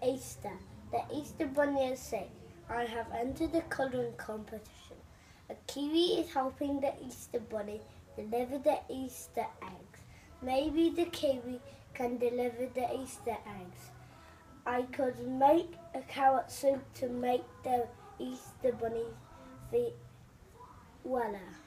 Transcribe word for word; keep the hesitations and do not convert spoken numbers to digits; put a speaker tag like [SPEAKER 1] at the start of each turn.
[SPEAKER 1] Easter. The Easter Bunny is saying, I have entered the colouring competition. A kiwi is helping the Easter Bunny deliver the Easter eggs. Maybe the kiwi can deliver the Easter eggs. I could make a carrot soup to make the Easter Bunny feel weller.